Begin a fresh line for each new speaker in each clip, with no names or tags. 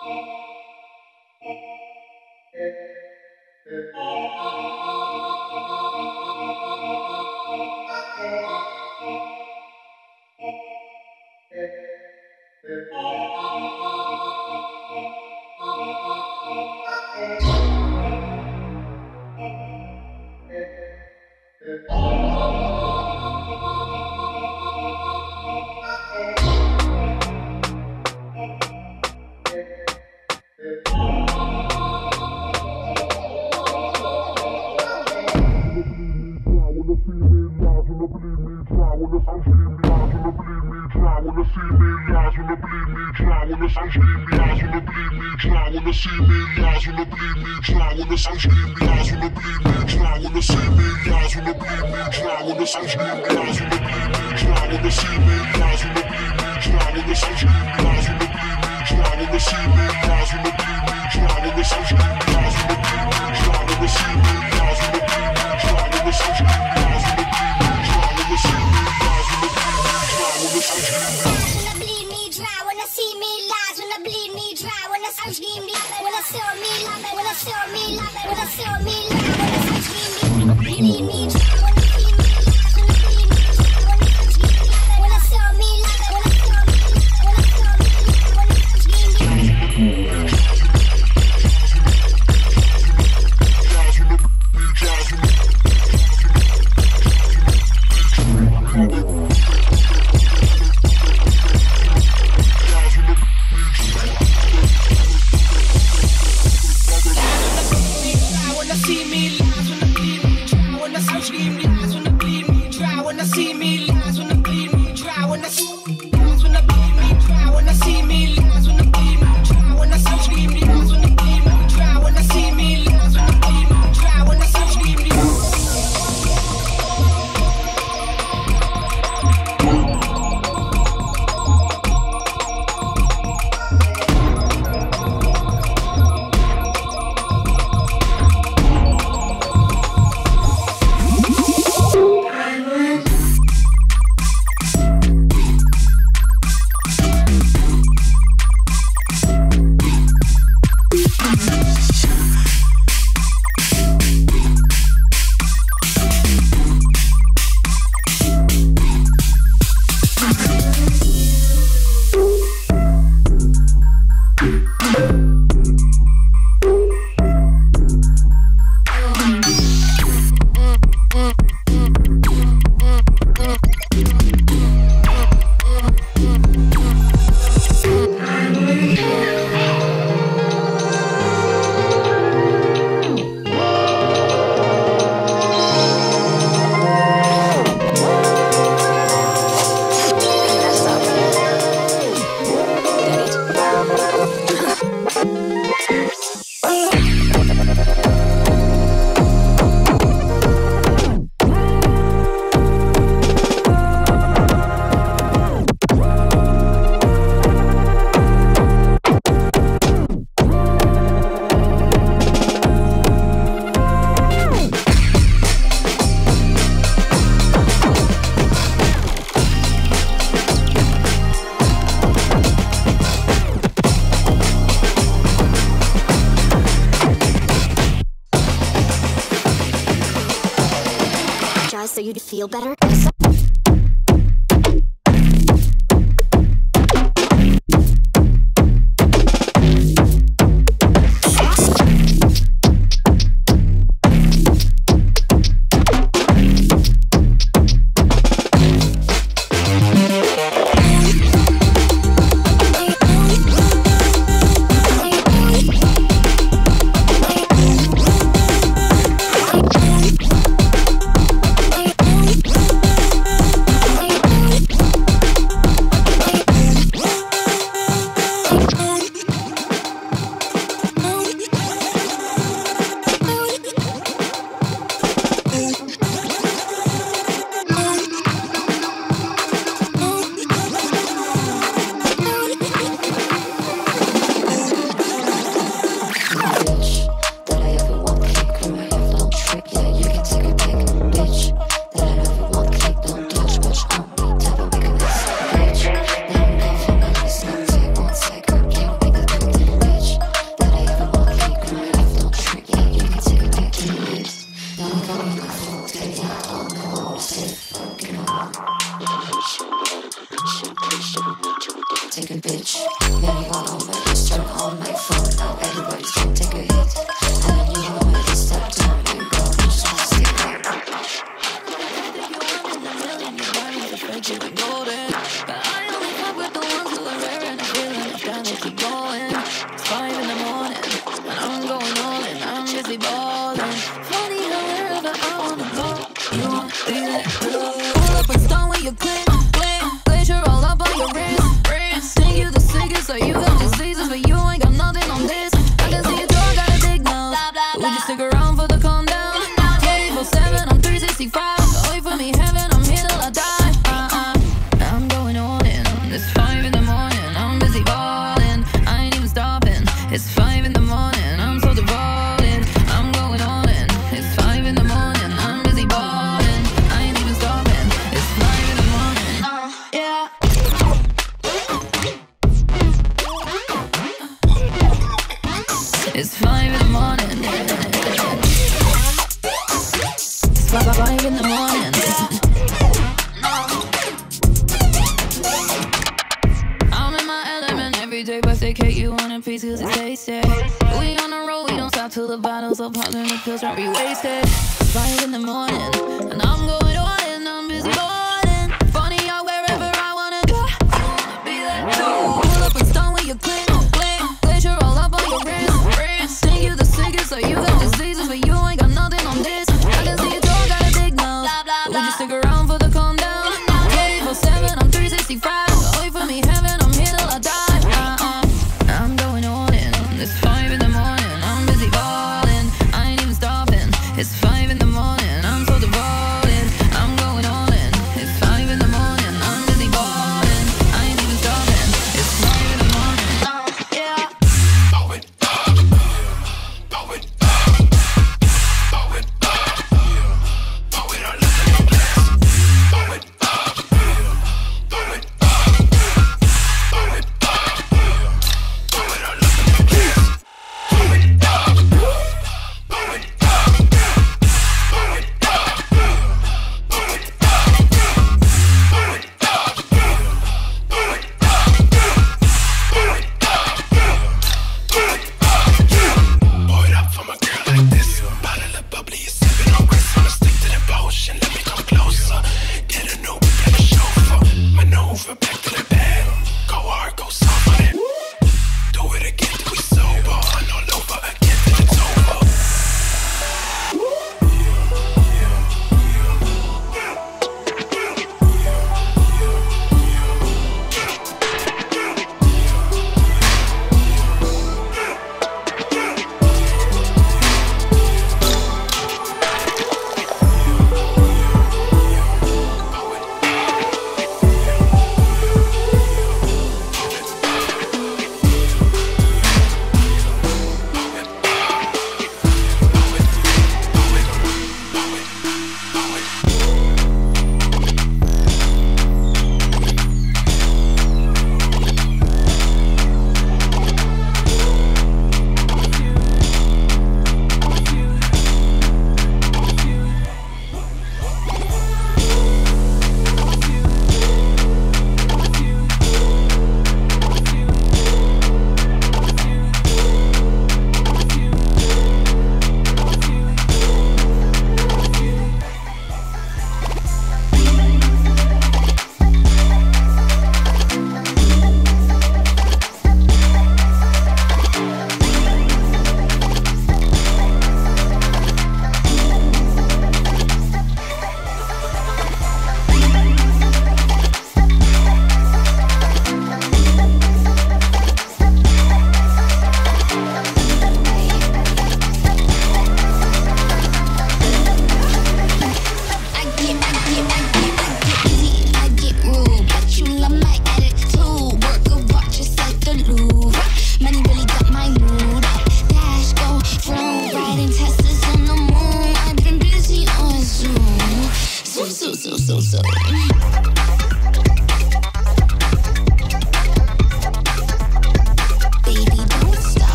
So you'd feel better?
Then you want all my wrist, turn on my phone. Now everybody's gonna take a hit. And then you know where to step down. You go, just wanna stay there.
You ain't golden, but I only fuck with the ones who are rare and I feel like it's gotta keep going. It's 5 in the morning, and I'm going all in, I'm busy balling. Funny how wherever I wanna go, you wanna be there. Pull up and start with your click, glacier all up on your wrist. Think you the sickest, so you got diseases, but you ain't got nothing on this. I can see you don't got a big nose. Would you stick around for the calm down? 24/7, I'm 365. Wait for me, heaven, I'm here till I die. I'm going all in. It's 5 in the morning, I'm busy balling. I ain't even stopping. It's 5 in the morning, I'm so devoted. I'm going all in. It's 5 in the morning, I'm busy balling. I ain't even stopping. It's 5 in the morning. Yeah. It's 5 in the morning. It's 5 in the morning. I'm in my element every day, but they take you on a piece cause it's tasty. We on the road, we don't stop till the bottles are popping, the pills are re-wasted. 5 in the morning, and I'm going all in, I'm busy balling. Funny how wherever I wanna go, you wanna be there too. Pull up and start with your click, glacier all up on your wrist. Think you the sickest, so you got diseases, but you ain't got nothing on this. I can see you don't got a big nose. Would you stick around for the calm down? 24/7, I'm 365. Wait for me, heaven, I'm here till I die. I'm going all in. It's 5 in the morning, I'm busy balling. I ain't even stopping. It's 5 in the morning, I'm so devoted.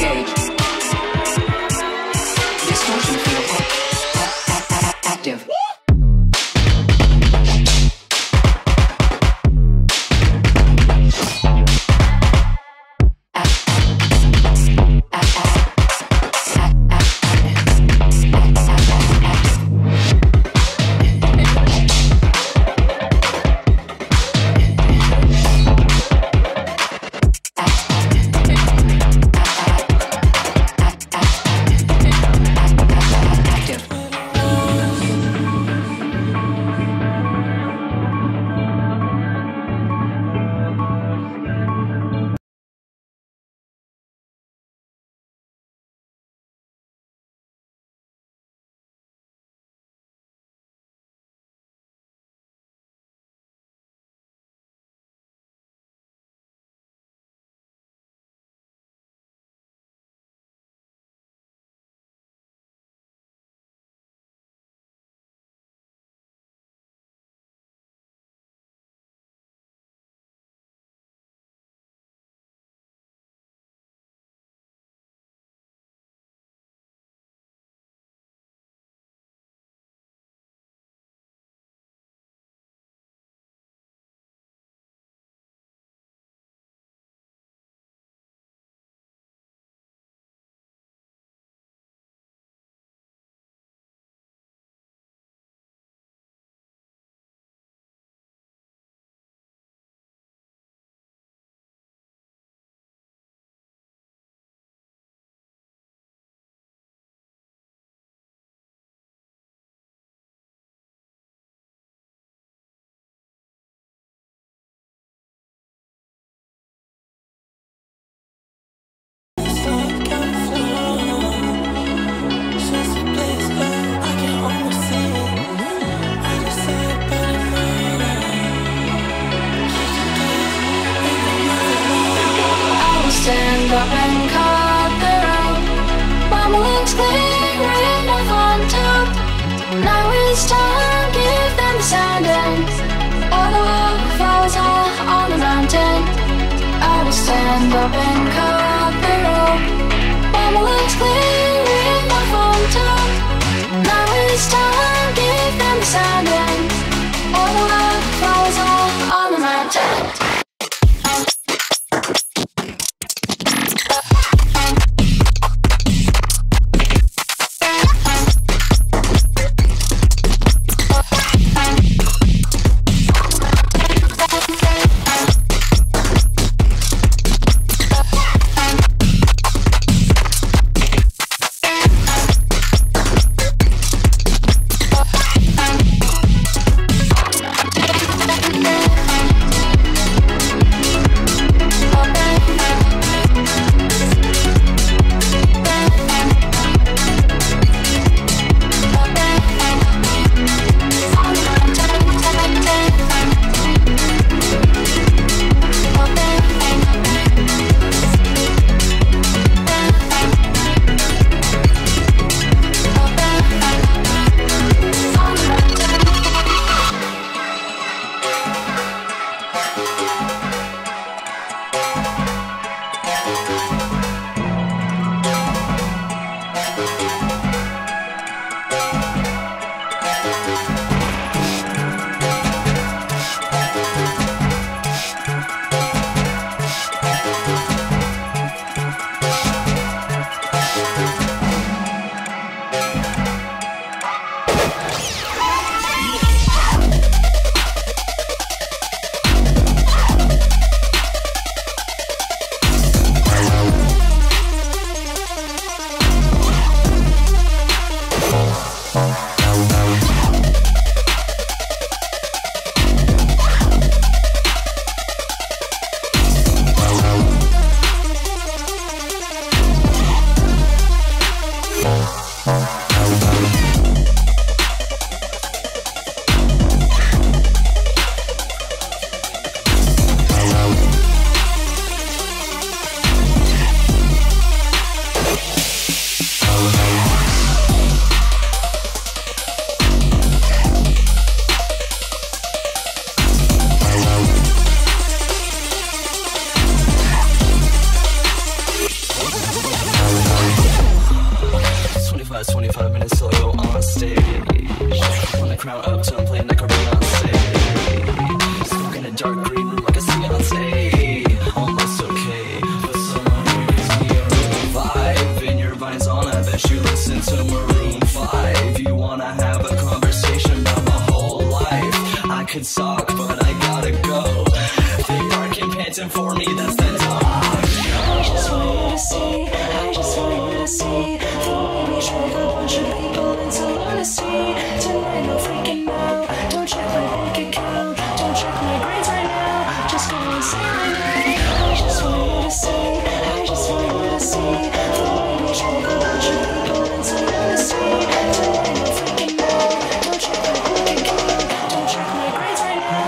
engage. Distortion field active.
Stand up and cut the rope. Bumbling clearing off on top. Now it's time, give them the sound and all the waterfalls are on the mountain. I will stand up and cut the rope. Bumbling clearing off on top. Now it's time, give them the sound and all the waterfalls are on the mountain.
crown uptown playing like a Beyonce. Smoking a dark green room like a Beyonce. Almost okay, but someone here gives me a room 5. In your vines on, I bet you listen to Maroon 5. You wanna have a conversation about my whole life? I could talk, but I gotta go. They barking, panting for me, that's the dog.
I just want you to see, I just want you to see the way we drag a bunch of people into lunacy. Tonight no freaking out, don't check my bank account, don't check my grades right now, just go and say my name. I just want you to see, I just want you to see the way we drag a bunch of people into lunacy. Tonight no freaking out, don't check my bank account, don't check my grades right now.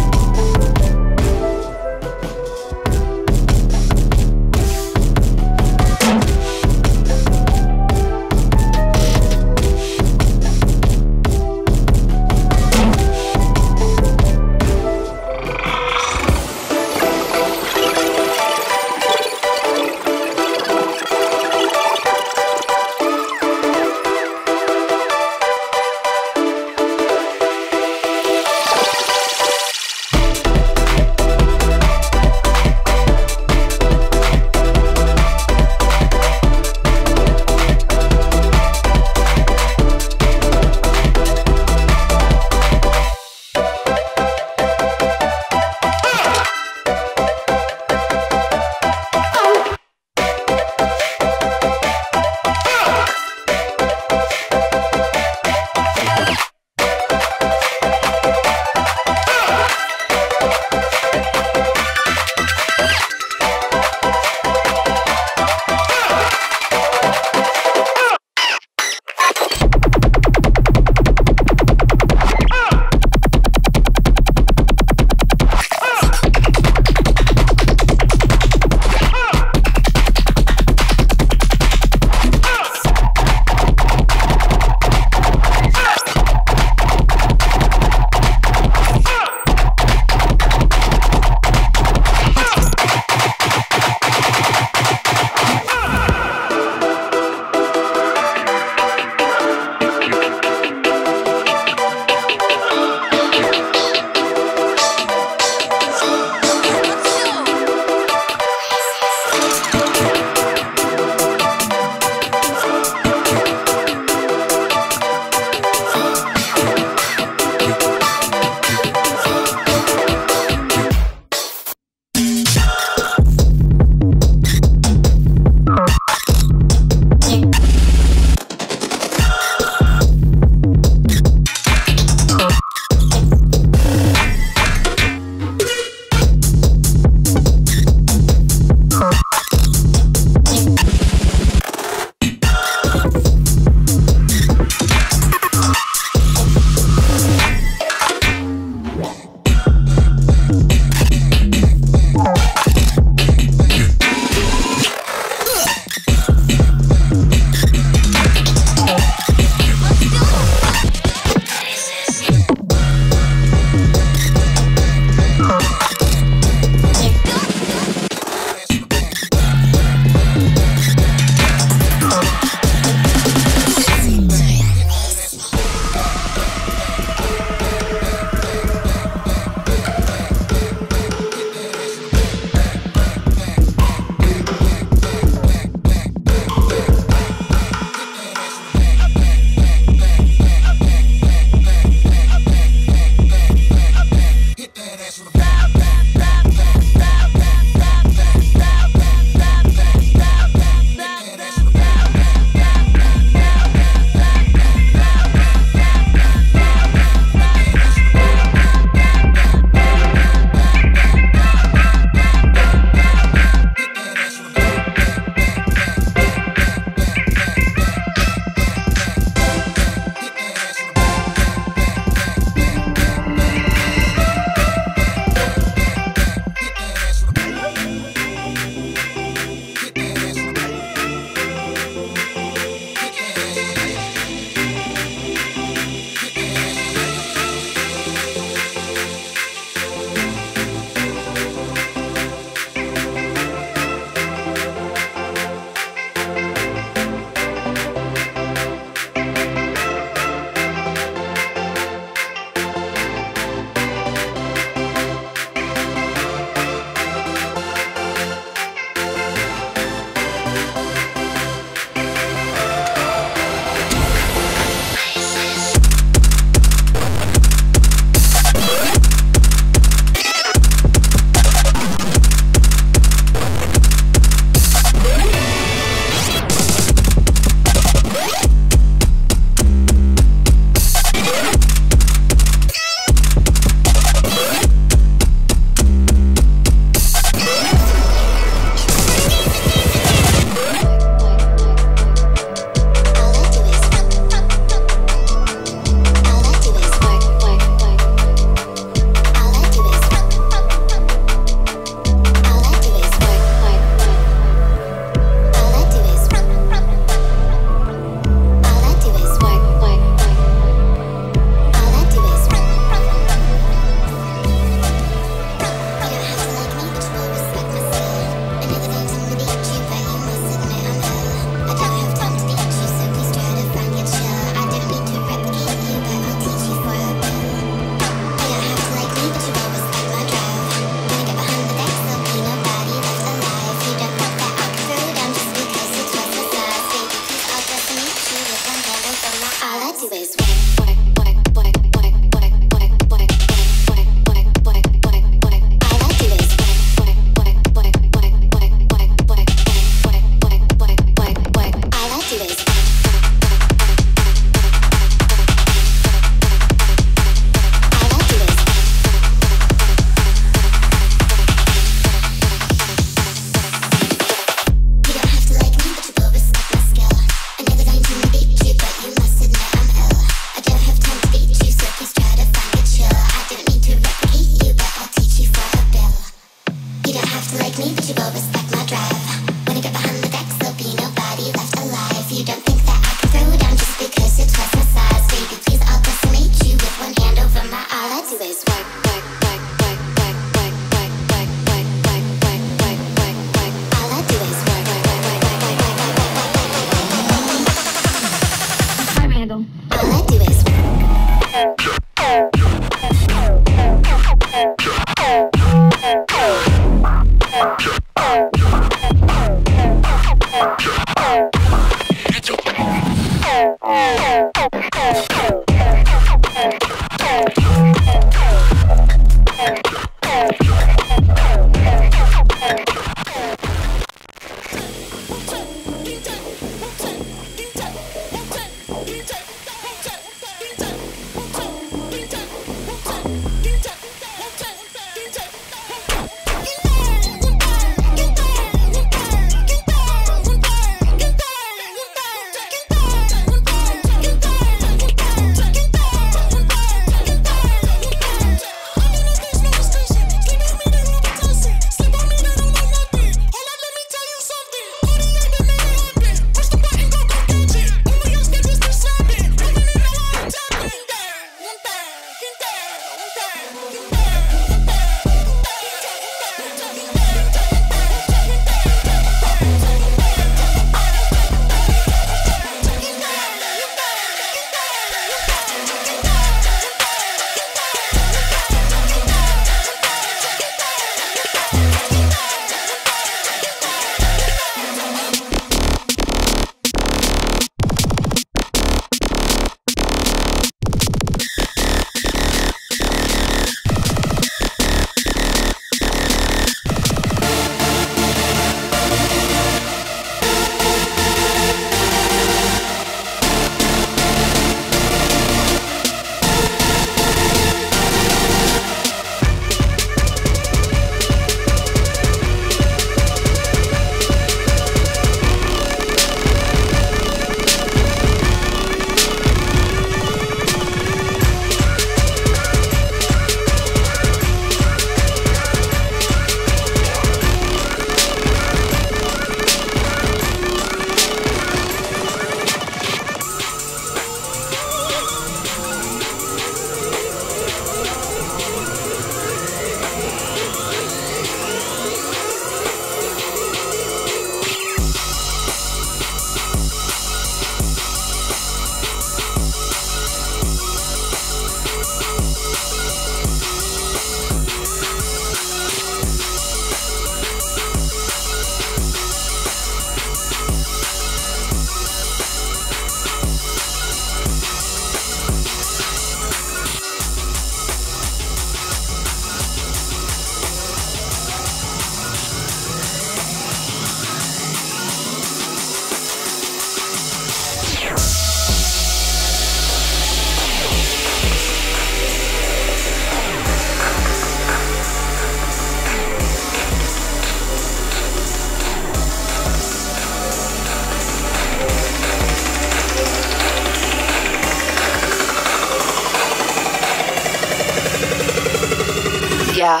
Yeah.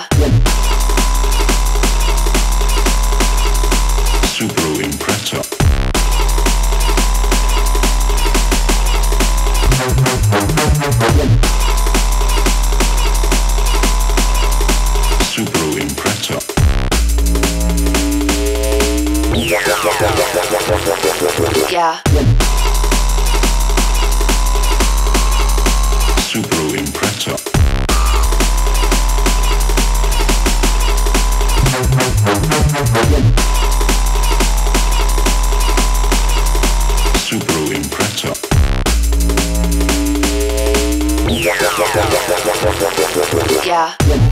Subaru Impreza. Subaru Impreza.
Yeah.
Subaru Impreza. Subaru Impreza.
Yeah.